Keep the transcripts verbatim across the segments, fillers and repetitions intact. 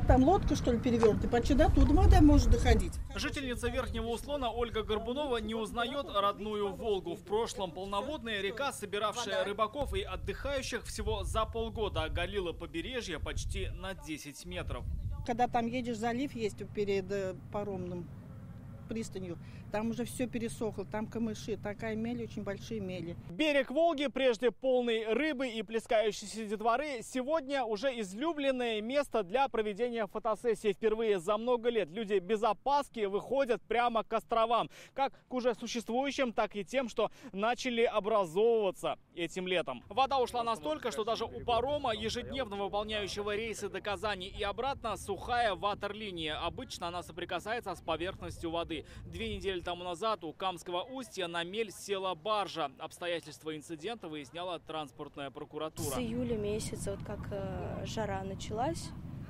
Там лодка, что ли, перевернутая, почти до туда вода может доходить. Жительница Верхнего Услона Ольга Горбунова не узнает родную Волгу. В прошлом полноводная река, собиравшая рыбаков и отдыхающих, всего за полгода оголила побережье почти на десять метров. Когда там едешь, залив есть перед паромным пристанью, там уже все пересохло, там камыши, такая мель, очень большие мели. Берег Волги, прежде полный рыбы и плескающейся детворы, сегодня уже излюбленное место для проведения фотосессий. Впервые за много лет люди без опаски выходят прямо к островам, как к уже существующим, так и тем, что начали образовываться этим летом. Вода ушла настолько, что даже у парома, ежедневно выполняющего рейсы до Казани и обратно, сухая ватерлиния. Обычно она соприкасается с поверхностью воды. Две недели тому назад у Камского устья на мель села баржа. Обстоятельства инцидента выясняла транспортная прокуратура. С июля месяца, вот как э, жара началась,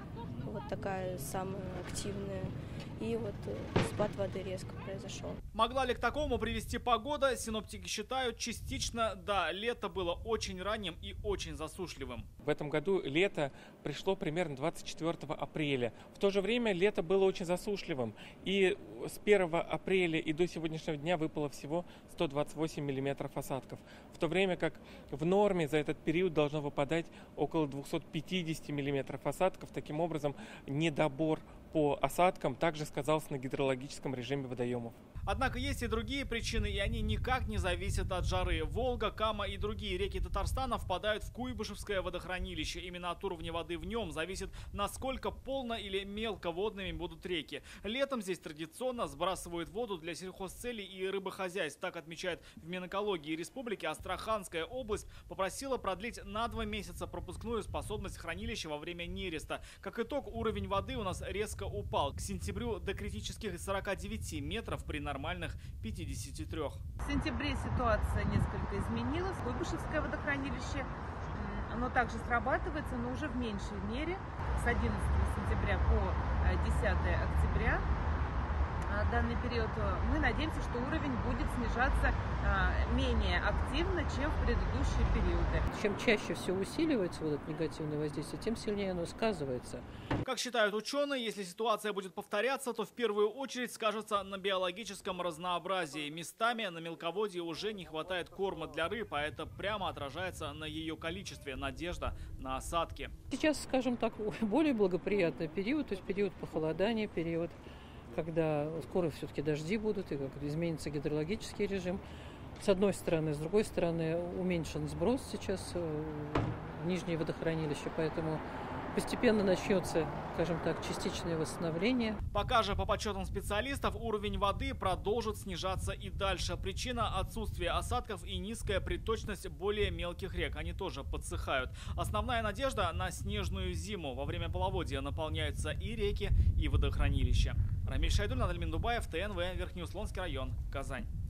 вот такая самая активная, и вот э, спад воды резко произошел. Могла ли к такому привести погода? Синоптики считают, частично да, лето было очень ранним и очень засушливым. В этом году лето пришло примерно двадцать четвёртого апреля. В то же время лето было очень засушливым. И с первого апреля и до сегодняшнего дня выпало всего сто двадцать восемь миллиметров осадков. В то время как в норме за этот период должно выпадать около двухсот пятидесяти миллиметров осадков. Таким образом, недобор по осадкам также сказался на гидрологическом режиме водоемов. Однако есть и другие причины, и они никак не зависят от жары. Волга, Кама и другие реки Татарстана впадают в Куйбышевское водохранилище. Именно от уровня воды в нем зависит, насколько полно или мелководными будут реки. Летом здесь традиционно сбрасывают воду для сельхозцелей и рыбохозяйств. Так отмечает в Минэкологии Республики. Астраханская область попросила продлить на два месяца пропускную способность хранилища во время нереста. Как итог, уровень воды у нас резко упал. К сентябрю до критических сорока девяти метров при нормальных пятидесяти трёх. В сентябре ситуация несколько изменилась. Куйбышевское водохранилище, оно также срабатывается, но уже в меньшей мере. С одиннадцатого сентября по десятое октября данный период мы надеемся, что уровень будет снижаться менее активно, чем в предыдущие периоды. Чем чаще все усиливается вот это негативное воздействие, тем сильнее оно сказывается. Как считают ученые, если ситуация будет повторяться, то в первую очередь скажется на биологическом разнообразии. Местами на мелководье уже не хватает корма для рыб, а это прямо отражается на ее количестве. Надежда на осадки. Сейчас, скажем так, более благоприятный период, то есть период похолодания, период, когда скоро все-таки дожди будут и как изменится гидрологический режим. С одной стороны, с другой стороны, уменьшен сброс сейчас в нижнее водохранилище, поэтому постепенно начнется, скажем так, частичное восстановление. Пока же, по подсчетам специалистов, уровень воды продолжит снижаться и дальше. Причина – отсутствие осадков и низкая приточность более мелких рек. Они тоже подсыхают. Основная надежда на снежную зиму. Во время половодья наполняются и реки, и водохранилища. Рамиль Шайдуль, Надальмин Дубаев, ТНВ, Верхнеуслонский район, Казань.